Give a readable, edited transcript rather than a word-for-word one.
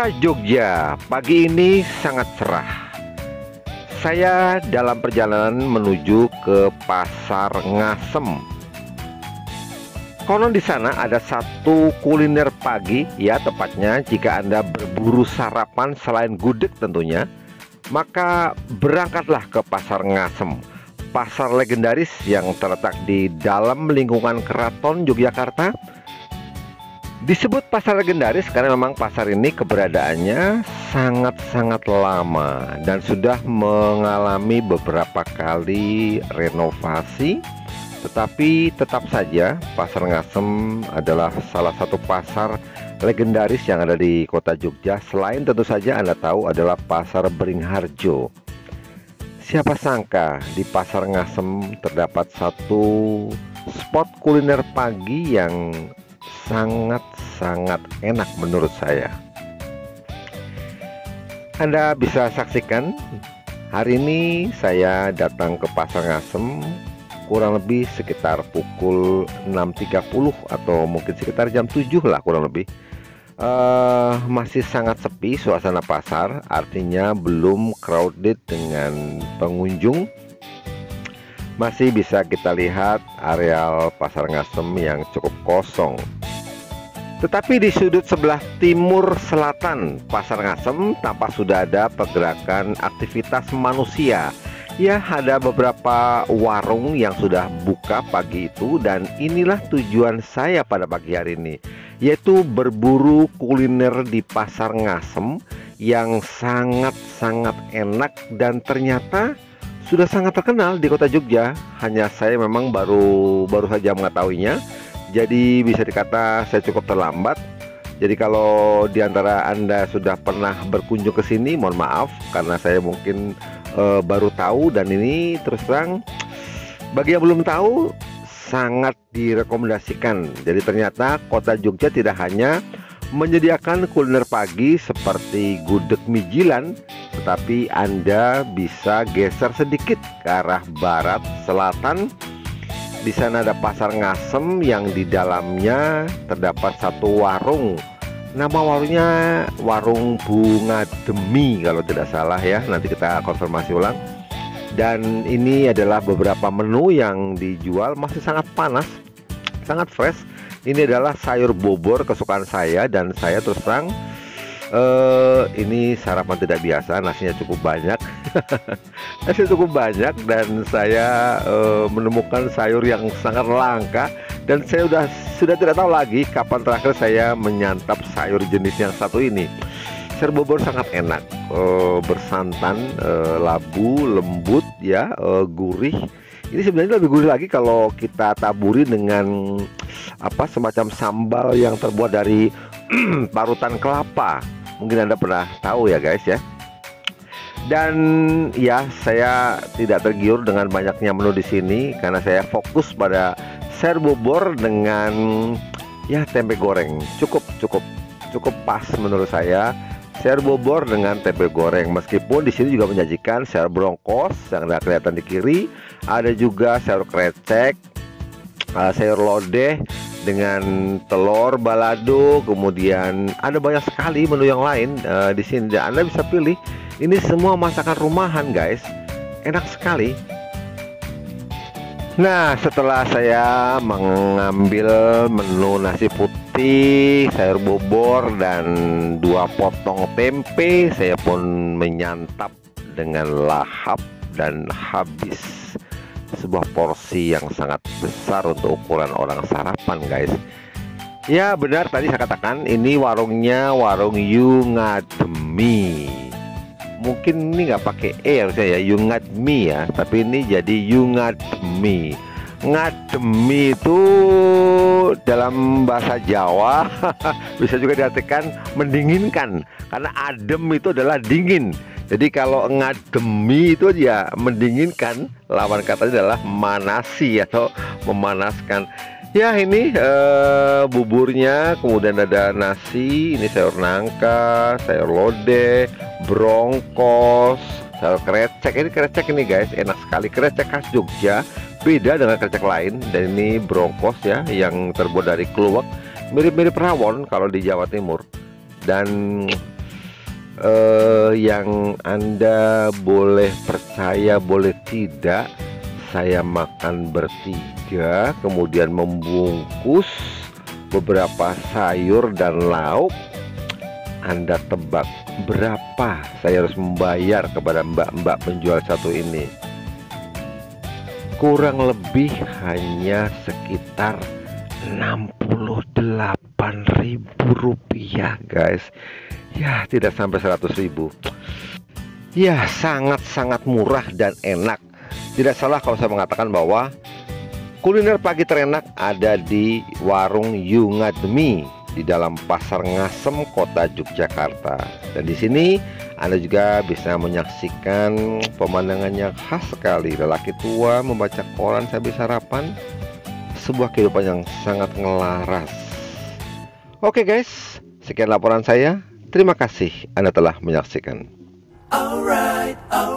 Kota Jogja pagi ini sangat cerah. Saya dalam perjalanan menuju ke Pasar Ngasem. Konon di sana ada satu kuliner pagi, ya tepatnya jika Anda berburu sarapan selain gudeg tentunya, maka berangkatlah ke Pasar Ngasem, pasar legendaris yang terletak di dalam lingkungan Keraton Yogyakarta. Disebut pasar legendaris karena memang pasar ini keberadaannya sangat-sangat lama dan sudah mengalami beberapa kali renovasi. Tetapi tetap saja Pasar Ngasem adalah salah satu pasar legendaris yang ada di kota Jogja. Selain tentu saja Anda tahu adalah Pasar Beringharjo. Siapa sangka di Pasar Ngasem terdapat satu spot kuliner pagi yang sangat-sangat enak menurut saya. Anda bisa saksikan, hari ini saya datang ke Pasar Ngasem kurang lebih sekitar pukul 6.30 atau mungkin sekitar jam 7 lah kurang lebih. Masih sangat sepi suasana pasar, artinya belum crowded dengan pengunjung. Masih bisa kita lihat areal Pasar Ngasem yang cukup kosong. Tetapi di sudut sebelah timur selatan Pasar Ngasem tampak sudah ada pergerakan aktivitas manusia. Ya, ada beberapa warung yang sudah buka pagi itu, dan inilah tujuan saya pada pagi hari ini, yaitu berburu kuliner di Pasar Ngasem yang sangat-sangat enak dan ternyata sudah sangat terkenal di kota Jogja. Hanya saya memang baru saja mengetahuinya. Jadi bisa dikata saya cukup terlambat. Jadi kalau diantara Anda sudah pernah berkunjung ke sini, mohon maaf karena saya mungkin baru tahu, dan ini terus terang bagi yang belum tahu sangat direkomendasikan. Jadi ternyata kota Jogja tidak hanya menyediakan kuliner pagi seperti gudeg mijilan, tetapi Anda bisa geser sedikit ke arah barat selatan. Di sana ada Pasar Ngasem yang di dalamnya terdapat satu warung. Nama warungnya Warung Bunga Demi kalau tidak salah ya. Nanti kita konfirmasi ulang. Dan ini adalah beberapa menu yang dijual masih sangat panas, sangat fresh. Ini adalah sayur bobor kesukaan saya, dan saya terus terang ini sarapan tidak biasa. Nasinya cukup banyak. Nasinya cukup banyak, dan saya menemukan sayur yang sangat langka, dan saya sudah tidak tahu lagi kapan terakhir saya menyantap sayur jenis yang satu ini. Sayur bobor sangat enak, bersantan, labu, lembut ya, gurih. Ini sebenarnya lebih gurih lagi kalau kita taburi dengan semacam sambal yang terbuat dari parutan kelapa. Mungkin Anda pernah tahu ya guys ya. Dan ya, saya tidak tergiur dengan banyaknya menu di sini karena saya fokus pada sayur bobor dengan ya tempe goreng. Cukup pas menurut saya. Sayur bobor dengan tempe goreng. Meskipun di sini juga menyajikan sayur brongkos yang ada kelihatan di kiri, ada juga sayur krecek, sayur lodeh dengan telur balado, kemudian ada banyak sekali menu yang lain di sini. Dan Anda bisa pilih. Ini semua masakan rumahan guys, enak sekali. Nah, setelah saya mengambil menu nasi putih, sayur bobor, dan 2 potong tempe, saya pun menyantap dengan lahap dan habis. Sebuah porsi yang sangat besar untuk ukuran orang sarapan guys. Ya benar, tadi saya katakan ini warungnya Warung Yungademi. Mungkin ini nggak pakai harusnya ya, Yungadmi ya, tapi ini jadi Yungademi. Ngademi itu dalam bahasa Jawa bisa juga diartikan mendinginkan, karena adem itu adalah dingin. Jadi kalau ngademi itu ya mendinginkan, lawan katanya adalah manasi atau memanaskan. Ya ini buburnya, kemudian ada nasi, ini sayur nangka, sayur lodeh, brongkos, sayur krecek. Ini krecek ini guys, enak sekali, krecek khas Jogja, beda dengan krecek lain. Dan ini brongkos ya, yang terbuat dari kluwek, mirip-mirip rawon kalau di Jawa Timur. Dan Yang Anda boleh percaya boleh tidak, saya makan bertiga, kemudian membungkus beberapa sayur dan lauk. Anda tebak berapa saya harus membayar kepada mbak-mbak penjual satu ini? Kurang lebih hanya sekitar 68.000 rupiah guys. Ya, tidak sampai 100.000. Ya, sangat-sangat murah dan enak. Tidak salah kalau saya mengatakan bahwa kuliner pagi terenak ada di warung Yungadmi di dalam Pasar Ngasem, Kota Yogyakarta. Dan di sini Anda juga bisa menyaksikan pemandangan yang khas sekali. Lelaki tua membaca koran sambil sarapan. Sebuah kehidupan yang sangat ngelaras. Oke guys, sekian laporan saya. Terima kasih Anda telah menyaksikan. Alright.